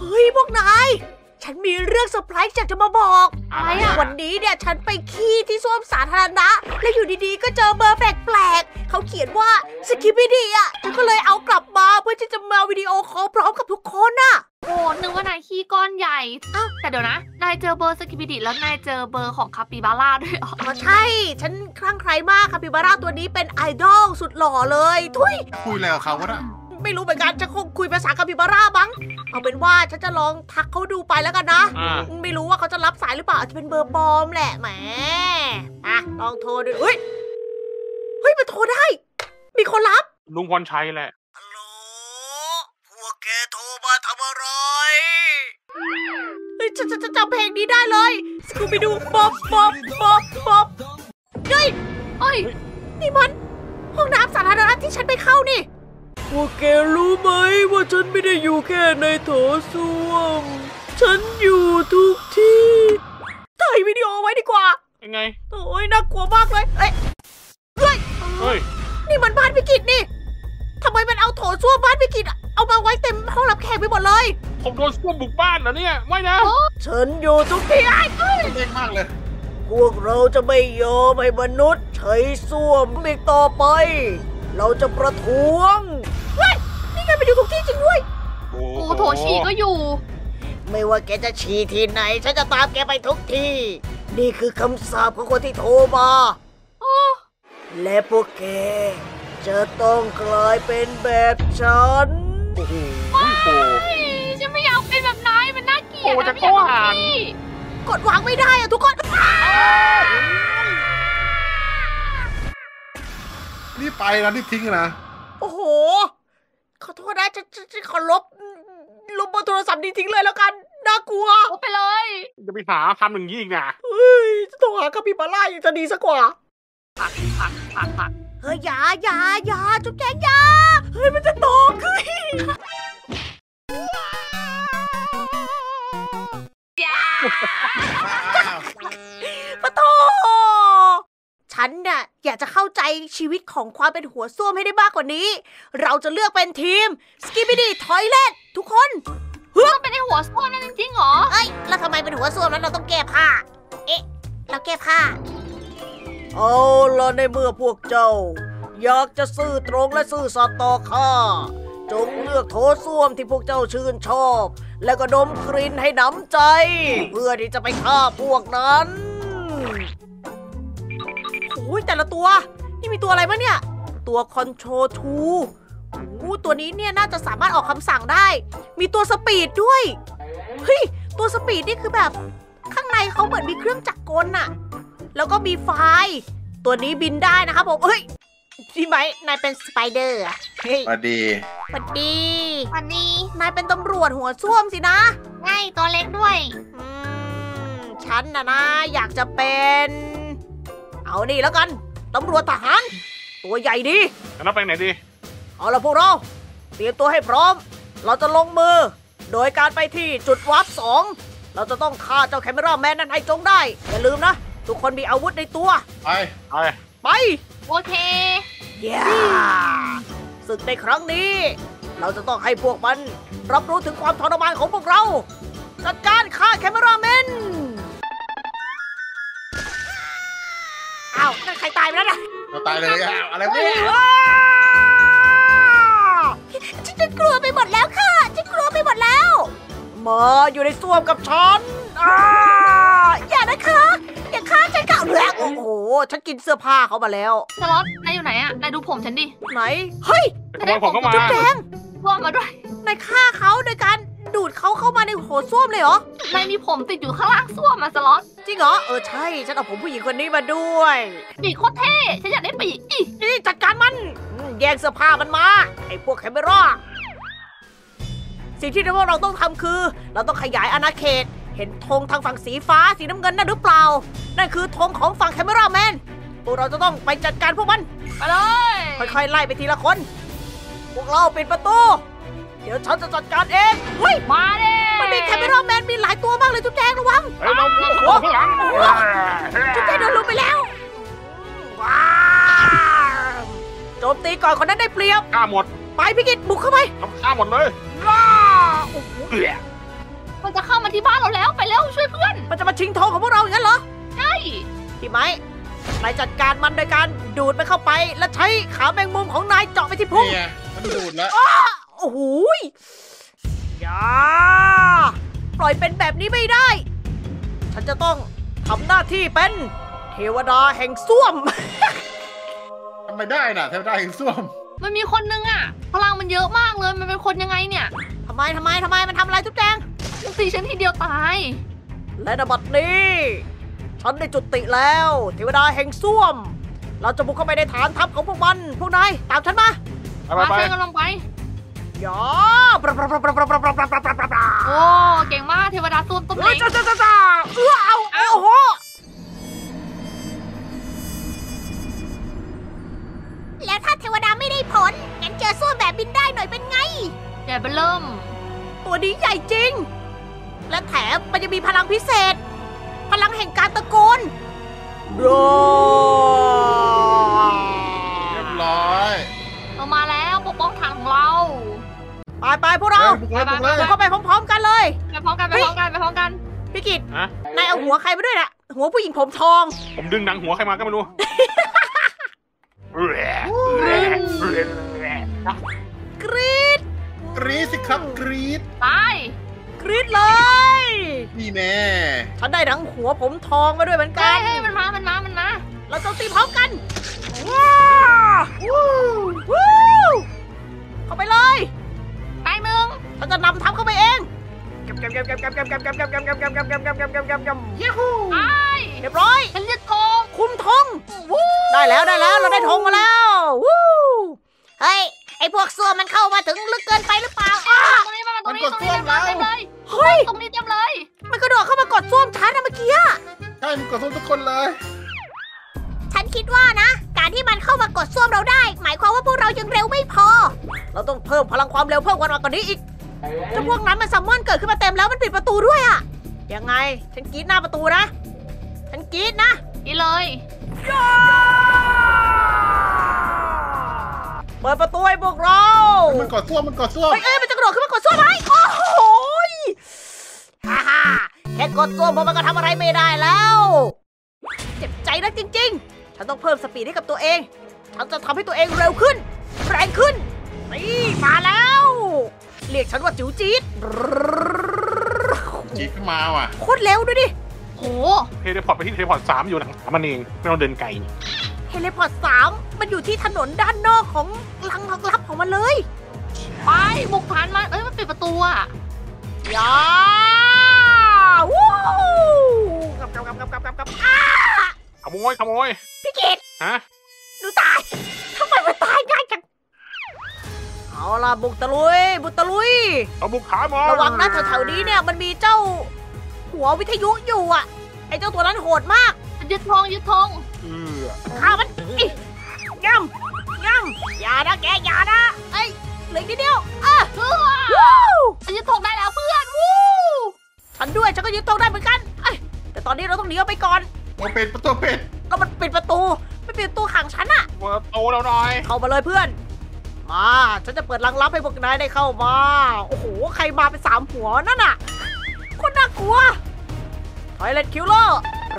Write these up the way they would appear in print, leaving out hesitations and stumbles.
ฮ้ยพวกนายฉันมีเรื่องเซอร์ไพรส์อยากจะมาบอกอะไรอ่ะวันนี้เนี่ยฉันไปขี้ที่ส้วมสาธารณะแล้วอยู่ดีๆก็เจอเบอร์แปลกๆเขาเขียนว่าสกิปปี้ดีอ่ะฉันก็เลยเอากลับมาเพื่อที่จะมาวิดีโอคอลพร้อมกับทุกคนน่ะโอ้นึกว่านายขี้ก้อนใหญ่แต่เดี๋ยวนะนายเจอเบอร์สกิปปิดิแล้วนายเจอเบอร์ของคาปิบาร่าด้วยเหรออ๋อใช่ ฉันคลั่งไคล้มากคาปิบาร่าตัวนี้เป็นไอดอลสุดหล่อเลยทุยคุยอะไรกับเขาวะน่ะไม่รู้เหมือนกันจะคงคุยภาษาคาปิบาร่าบ้างเอาเป็นว่าฉันจะลองทักเขาดูไปแล้วกันนะ ไม่รู้ว่าเขาจะรับสายหรือเปล่าอาจจะเป็นเบอร์ปลอมแหละแหมอ่ะลองโทรดูเฮ้ยมันโทรได้ มีคนรับลุงพรชัยแหละฮัลโหลพวกแกโทรมาทำอะไรเฮ้ยฉันจำเพลงนี้ได้เลยสกูบิดูบ๊อบเฮ้ยเฮ้ยนี่มันห้องน้ำสาธารณะที่ฉันไปเข้านี่พวกแกรู้ไหมว่าฉันไม่ได้อยู่แค่ในโถส้วมฉันอยู่ทุกที่ถ่ายวิดีโอไว้ดีกว่ายังไงโอ้ยน่ากลัวมากเลยเฮ้ยเฮ้ยนี่มันบ้านพิกิตนี่ทำไมมันเอาโถส้วมบ้านพิกิตเอามาไว้เต็มห้องรับแขกไปหมดเลยผมโดนส้วมบุกบ้านเหรอเนี่ยไม่นะฉันอยู่ทุกที่ไอ้เล่นมากเลยพวกเราจะไม่ยอมให้มนุษย์ใช้ส้วมอีกต่อไป เราจะประท้วงเฮ้ยนี่ไงมันอยู่ทุกที่จริงด้วยโอ้โอ้โถฉี่ก็อยู่ไม่ว่าแกจะฉี่ที่ไหนฉันจะตามแกไปทุกที่ นี่คือคำสาปของคนที่โทรมาและพวกแกจะต้องกลายเป็นแบบฉันโอ้โหฉันไม่อยากเป็นแบบนายมันน่าเกลียดโอ้นะจะไม่อยากโกหกขี้กดวางไม่ได้อะทุกคนนี่ไปแล้วนี่ทิ้งนะโอ้โหขอโทษนะจะขอลบเบอร์โทรศัพท์นี้ทิ้งเลยแล้วกันน่ากลัวโอ้ไปเลยจะไปหาทำอย่างนี้อีกนะเฮ้ยจะโทรหาคาปิบาร่ายังจะดีสักกว่าผักเฮ้ยอย่าจุ๊บแจงอย่าเฮ้ยมันจะตกเฮ้ย ปะโถฉันเนี่ยอยากจะเข้าใจชีวิตของความเป็นหัวส้วมให้ได้มากกว่านี้ เราจะเลือกเป็นทีม Skibidi Toilet ทุกคนต้องเป็นไอหัวส้วมนั่นจริงๆเหรอเอ้ยแล้วทำไมเป็นหัวส้วมนั้นเราต้องแก้ผ้า เอ๊ะ เราแก้ผ้า เอาล่ะในเมื่อพวกเจ้า อยากจะซื่อตรงและซื่อสัตย์ต่อข้าจงเลือกโถส้วมที่พวกเจ้าชื่นชอบ แล้วก็ดมกลิ่นให้หนำใจ เพื่อที่จะไปฆ่าพวกนั้นโอ้ยแต่ละตัว นี่มีตัวอะไรบ้างเนี่ย ตัวคอนโทรลทูตัวนี้เนี่ยน่าจะสามารถออกคำสั่งได้ มีตัวสปีดด้วย เฮ้ย ตัวสปีดนี่คือแบบข้างในเขาเหมือนมีเครื่องจักรกลน่ะ แล้วก็มีไฟ ตัวนี้บินได้นะครับผมเฮ้ยพี่ไหมนายเป็นสไปเดอร์อะเฮ้ยสวัสดีสวัสดีวันนี้นายเป็นตำรวจหัวส้วมสินะง่ายตัวเล็กด้วยฉันนะอยากจะเป็น เอานี่แล้วกันตำรวจทหาร ตัวใหญ่ดีแล้วเราไปไหนดีเอาละพวกเราเตรียมตัวให้พร้อม เราจะลงมือ โดยการไปที่จุดวาร์ป2เราจะต้องฆ่าเจ้าแคมเมราแมนนั้นให้จงได้ อย่าลืมนะ ทุกคนมีอาวุธในตัวไปไปโอเคเย้ศึกในครั้งนี้ เราจะต้องให้พวกมันรับรู้ถึงความทรมานของพวกเรา จัดการฆ่าแคมเมราแมนอ้าวนั่นใครตายไปแล้วนะเราตายเลยอะอะไรวะเนี่ยฉันกลัวไปหมดแล้วค่ะฉันกลัวไปหมดแล้ว มาอยู่ในส้วมกับฉันอย่านะคะอย่าฆ่าฉันค่ะโอ้โหฉันกินเสื้อผ้าเขามาแล้วสล็อตนายอยู่ไหนอะนายดูผมฉันดิไหนเฮ้ยขโมยผมเข้ามาจุ๊บแดงร่วมมาด้วยนายฆ่าเขาโดยการดูดเขาเข้ามาในโถส้วมเลยเหรอนายมีผมติดอยู่ข้างล่างส้วมมาสล็อตจริงเหรอใช่ฉันเอาผมผู้หญิงคนนี้มาด้วยปีกโคตรเท่ฉันอยากได้ปีกอีนี่จัดการมันแย่งเสื้อผ้ามันมาไอ้พวกแคมเมราสิ่งที่พวกเราต้องทำคือ เราต้องขยายอาณาเขต เห็นธงทางฝั่งสีฟ้าสีน้ำเงินนั่นหรือเปล่า นั่นคือธงของฝั่งแคมเมราแมนพวกเราจะต้องไปจัดการพวกมันไปเลยค่อยๆไล่ไปทีละคน พวกเราปิดประตูเดี๋ยวฉันจะจัดการเองเฮ้ยมาเด้มันมีแคมเมราแมนมีหลายตัวมากเลยจุ๊บแจงระวังเฮ้ยเราข้างหลังจุ๊บแจงโดนลุมไปแล้วว้าวโจมตีก่อนคนนั้นได้เปรียบฆ่าหมดไปพี่กิตบุกเข้าไปฆ่าหมดเลยว้าวโอ้โหชิงทองของพวกเราอย่างนั้นเหรอใช่พี่ไม้นายจัดการมันโดยการดูดมันเข้าไป แล้วใช้ขาแมงมุมของนายเจาะไปที่พุงนี่ไงมันดูดแล้วโอ้โหยอย่าปล่อยเป็นแบบนี้ไม่ได้ ฉันจะต้องทำหน้าที่เป็นเทวดาแห่งส้วมทำไมได้น่ะทำไมได้ถึงส้วมมันมีคนนึงอะพลังมันเยอะมากเลยมันเป็นคนยังไงเนี่ยทำไมมันทำอะไรทุกแจงมันตีฉันทีเดียวตายและนบัดนี้ ฉันได้จุติแล้วเทวดาแห่งส้วม เราจะบุกเข้าไปในฐานทัพของพวกมัน พวกนายตามฉันมาไปมาไปช่วยกันลงไปอย่าโอ้เก่งมากเทวดาส้วมต้มเฮ้เล้ยงจ้าเอาโอ้โหแล้วถ้าเทวดาไม่ได้ผลงั้นเจอส้วมแบบบินได้หน่อยเป็นไงใหญ่เบ้อเริ่มตัวนี้ใหญ่จริง และแถมมันจะมีพลังพิเศษ พลังแห่งการตะโกนรอเรียบร้อยเรามาแล้วปกป้องฐานของเราไปพวกเราบุกเลยบุกเลยบุกเข้าไปพร้อมๆกันเลยไปพร้อมกันไปพร้อมกันไปพร้อมกันพี่กิตฮะนายเอาหัวใครมาด้วยน่ะ หัวผู้หญิงผมทองผมดึงหนังหัวใครมาก็ไม่รู้กรี๊ดกรี๊ดสิครับกรี๊ดตายกรี๊ดเลยนี่แน่ฉันได้ทั้งหัวผมทองมาด้วยเหมือนกัเฮ้นยมันมาเราโจมตีพร้อมกันว้าววู้เข้าไปเลยตายหนึ่งฉันจะนำทัพเข้าไปเองยูฮูตายเรียบร้อยฉันจะทองคุมธงได้แล้วเราได้ธงมาแล้ววู้เฮ้ยไอพวกซัวมันเข้ามาถึงลึกเกินไปหรือเปล่าตรงนี้มาตรงนี้เต็มเลยเฮ้ยตรงนี้เต็มเลยมันกระโดดเข้ามากดส้วมฉันนะเมื่อกี้ใช่มันกดส้วมทุกคนเลยฉันคิดว่านะ การที่มันเข้ามากดส้วมเราได้ หมายความว่าพวกเรายังเร็วไม่พอ เราต้องเพิ่มพลังความเร็วเพิ่มกว่านี้อีกเจ้าพวกนั้นมันซัมมอนเกิดขึ้นมาเต็มแล้วมันปิดประตูด้วยอะยังไงฉันกรีดหน้าประตูนะ ฉันกรีดนะนี่เลยเปิดประตูให้พวกเรามันกดส้วมมันกดส้วมเอ้ยมันจะกระโดดขึ้นมากดส้วมไหมโอ้โหฮ่าฮ่าแค่กดส้วมมันก็ทำอะไรไม่ได้แล้ว เจ็บใจนักจริงๆ ฉันต้องเพิ่มสปีดให้กับตัวเอง ฉันจะทำให้ตัวเองเร็วขึ้น แรงขึ้น นี่มาแล้ว เรียกฉันว่าจิ๋วจี๊ดจีบขึ้นมาว่ะโคตรเร็วด้วยดิโหเทเลพอร์ตไปที่เทเลพอร์ต3อยู่หลังสามมันเองไม่ต้องเดินไกลเทเลพอร์ต3มันอยู่ที่ถนนด้านนอกของลังลับของมันเลยไปบุกฐานมันมันปิดประตูอะยาวู้กับอ้าขโมยพี่กิตฮะหนูตาย ทำไมมันตายง่ายจัง เอาล่ะบุกตะลุยเอาบุกขามาระวังนะแถวๆนี้เนี่ยมันมีเจ้าหัววิทยุอยู่อ่ะ ไอ้เจ้าตัวนั้นโหดมากยึดธงฆ่ามันอิย่ำอย่านะแกอย่านะเอ้ยเหลืออีกนิดเดียววู้ฉันยึดธงได้แล้วเพื่อนวู้ฉันด้วยฉันก็ยึดตรงได้เหมือนกันเอ้ยแต่ตอนนี้เราต้องหนีออกไปก่อนตัวเป็ดประตูเป็ดแล้วมันปิดประตูไม่ปิดประตูขังฉันอะเปิดโตแล้วหน่อยเข้ามาเลยเพื่อน มาฉันจะเปิดรังลับให้พวกนายได้เข้ามา โอ้โหใครมาเป็น3หัวนั่นน่ะคนน่ากลัวไทเลนคิลเลอร์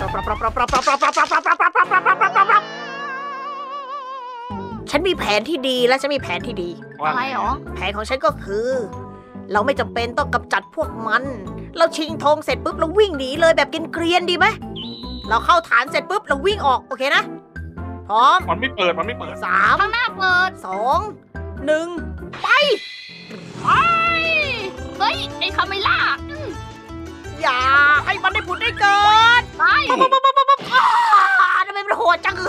ฉันมีแผนที่ดีและฉันมีแผนที่ดีอะไรหรอแผนของฉันก็คือ เราไม่จำเป็นต้องกำจัดพวกมัน เราชิงธงเสร็จปุ๊บเราวิ่งหนีเลยแบบกินเกรียนๆดีไหมเราเข้าฐานเสร็จปุ๊บเราวิ่งออกโอเคนะพร้อมมันไม่เปิด 3 ข้างหน้าเปิด 2 1 ไปไปเฮ้ยไอ้คาเมล่าอย่าให้มันได้ผุดได้เกิดไปทำไมมันโหดจัง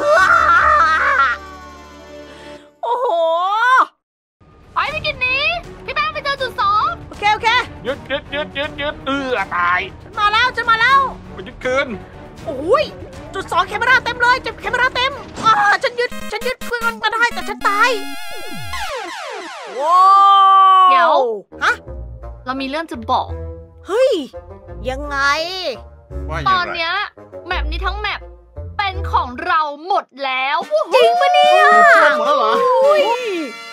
โอ้โหไปไม่กินนี้พี่แป้งไปเจอจุด2 โอเคยึดตายฉันมาแล้วมันยึดคืนโอ้ยจุด2แคมเมราเต็มเลยแคมเมราเต็มฉันยึดเพื่อนมันมาได้แต่ฉันตายว้าวเดี๋ยวฮะเรามีเรื่องจะบอกเฮ้ยยังไงว่าอตย่าอง นไรเนี้ยแมปนี้ทั้งแมปเป็นของเราหมดแล้วจริงปะเนี่ยส้วมหมดแล้วเหรออุ้ย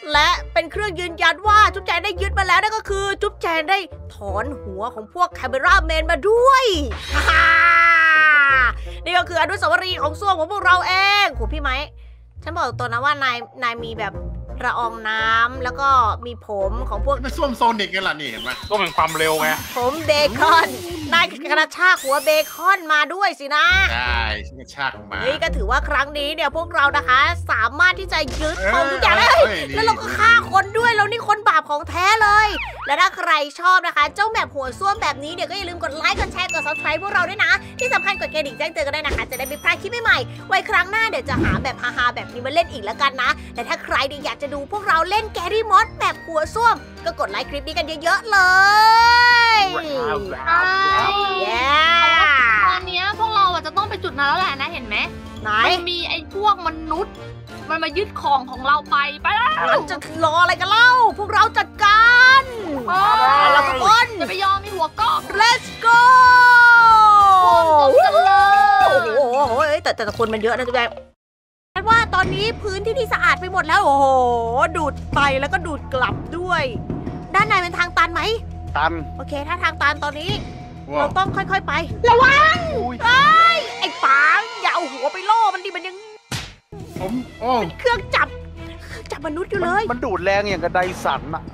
และเป็นเครื่องยืนยันว่าจุ๊บแจงได้ยึดมาแล้วนั่นก็คือ จุ๊บแจงได้ถอนหัวของพวกแคมเบราแมนมาด้วยฮ่านี่ก็คืออนุสาวรีย์ของส้วมของพวกเราเองโหพี่ไม้ฉันบอกตัวนะว่านายมีแบบละอองน้ำแล้วก็มีผมของพวกไม่ส้วมโซนิกกันล่ะนี่เห็นไหมก็เป็นความเร็วไงผมเบคอนนายกระชากหัวเบคอนมาด้วยสินะใช่ฉันก็ชากมาเฮ้ยก็ถือว่าครั้งนี้เนี่ยพวกเรานะคะ สามารถที่จะยึดของทุกอย่างได้เฮ้ยแล้วเราก็ฆ่าคนด้วยแล้วนี่คนบาปของแท้เลย และถ้าใครชอบนะคะ เจ้าแมปหัวส้วมแบบนี้เนี่ยก็อย่าลืมกดไลค์กดแชร์กด subscribe พวกเราด้วยนะ ที่สำคัญกดกระดิ่งแจ้งเตือนกันได้นะคะ จะได้ไม่พลาดคลิปใหม่ๆไว้ครั้งหน้าเดี๋ยวจะหาแบบฮาๆแบบนี้มาเล่นอีกแล้วกันนะและถ้าใครเนี่ยอยากจะดูพวกเราเล่นแกรี่มอสแบบหัวส้วมก็กดไลค์คลิปนี้กันเยอะๆเลยใช่เย้ตอนเนี้ยพวกเราอะจะต้องไปจุดนั้นแล้วแหละนะเห็นไหมไหนมันมีไอ้พวกมนุษย์ มันมายึดของเราไปแล้วเราจะรออะไรกันเล่าพวกเราจัดการ เอาล่ะทุกคนจะไปยอมมีหัวกล้อง let's go พวกกันเลยโอ้โหแต่คนมันเยอะนะทุกท่านแปลว่าตอนนี้พื้นที่ที่สะอาดไปหมดแล้ว โอ้โห ดูดไปแล้วก็ดูดกลับด้วย ด้านในเป็นทางตันไหมตันโอเค ถ้าทางตันตอนนี้ว้าเราวต้องค่อยๆไป ระวังไอ้ปางอย่าเอาหัวไปล่อมันดิมันยังผมโอ้เครื่องจับมนุษย์อยู่เลยมันดูดแรงอย่างกับไดสันอะ